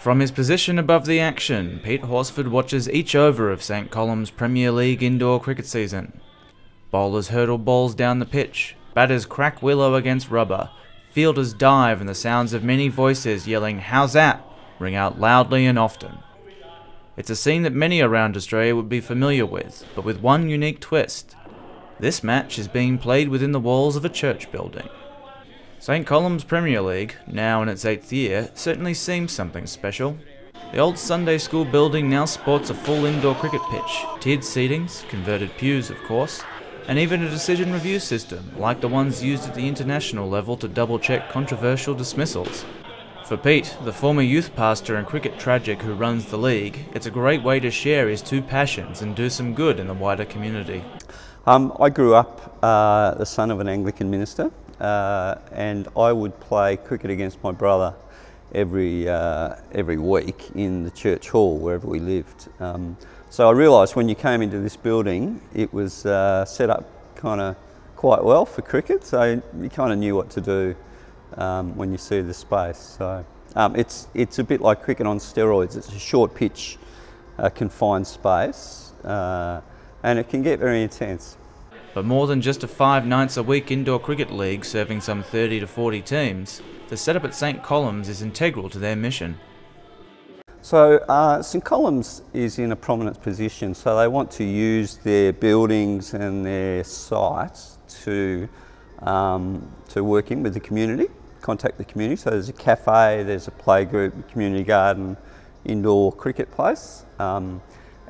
From his position above the action, Pete Horsford watches each over of St Columb's Premier League indoor cricket season. Bowlers hurdle balls down the pitch, batters crack willow against rubber, fielders dive, and the sounds of many voices yelling "How's that?" ring out loudly and often. It's a scene that many around Australia would be familiar with, but with one unique twist. This match is being played within the walls of a church building. St Columb's Premier League, now in its 8th year, certainly seems something special. The old Sunday school building now sports a full indoor cricket pitch, tiered seatings, converted pews of course, and even a decision review system, like the ones used at the international level to double-check controversial dismissals. For Pete, the former youth pastor and cricket tragic who runs the league, it's a great way to share his two passions and do some good in the wider community. I grew up the son of an Anglican minister, and I would play cricket against my brother every week in the church hall wherever we lived. So I realised when you came into this building, it was set up kind of quite well for cricket, so you kind of knew what to do when you see the space. So it's a bit like cricket on steroids. It's a short pitch, confined space, and it can get very intense. But more than just a 5 nights a week indoor cricket league serving some 30 to 40 teams, the setup at St Column's is integral to their mission. So St Column's is in a prominent position, so they want to use their buildings and their sites to work in with the community, contact the community. So there's a cafe, there's a playgroup, community garden, indoor cricket place. So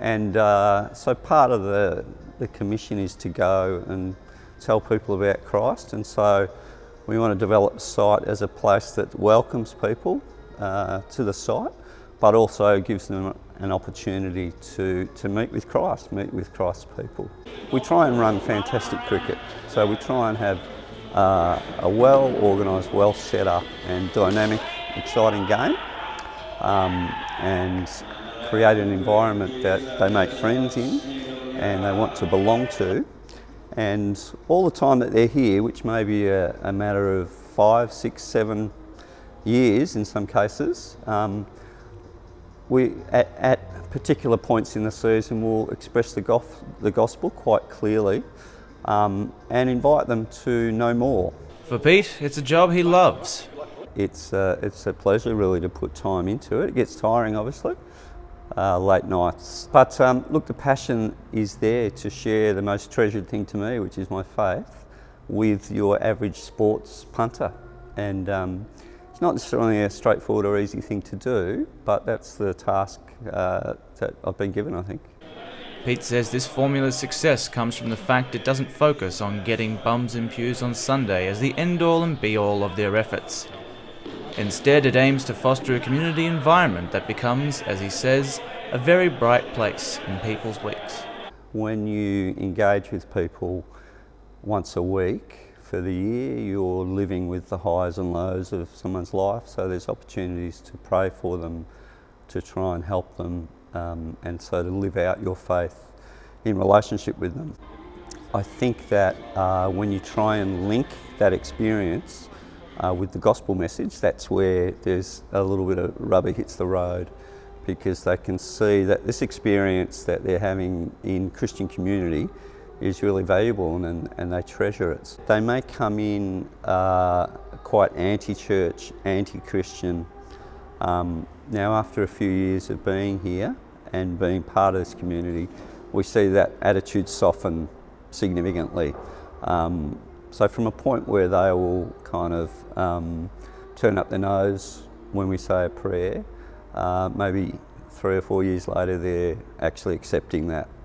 part of the commission is to go and tell people about Christ, and so we want to develop the site as a place that welcomes people to the site, but also gives them an opportunity to meet with Christ, meet with Christ's people. We try and run fantastic cricket, so we try and have a well organised, well set up and dynamic, exciting game, and create an environment that they make friends in and they want to belong to. And all the time that they're here, which may be a matter of 5, 6, 7 years in some cases, we at particular points in the season will express the gospel quite clearly and invite them to know more. For Pete, it's a job he loves. It's a pleasure really to put time into it. It gets tiring obviously, late nights. But look, the passion is there to share the most treasured thing to me, which is my faith, with your average sports punter. And it's not necessarily a straightforward or easy thing to do, but that's the task that I've been given, I think. Pete says this formula's success comes from the fact it doesn't focus on getting bums in pews on Sunday as the end-all and be-all of their efforts. Instead, it aims to foster a community environment that becomes, as he says, a very bright place in people's weeks. When you engage with people once a week for the year, you're living with the highs and lows of someone's life, so there's opportunities to pray for them, to try and help them, and so to live out your faith in relationship with them. I think that when you try and link that experience with the gospel message, that's where there's a little bit of rubber hits the road, because they can see that this experience that they're having in Christian community is really valuable, and they treasure it. They may come in quite anti-church, anti-Christian. Now after a few years of being here and being part of this community, we see that attitude soften significantly. So from a point where they will kind of turn up their nose when we say a prayer, maybe 3 or 4 years later they're actually accepting that.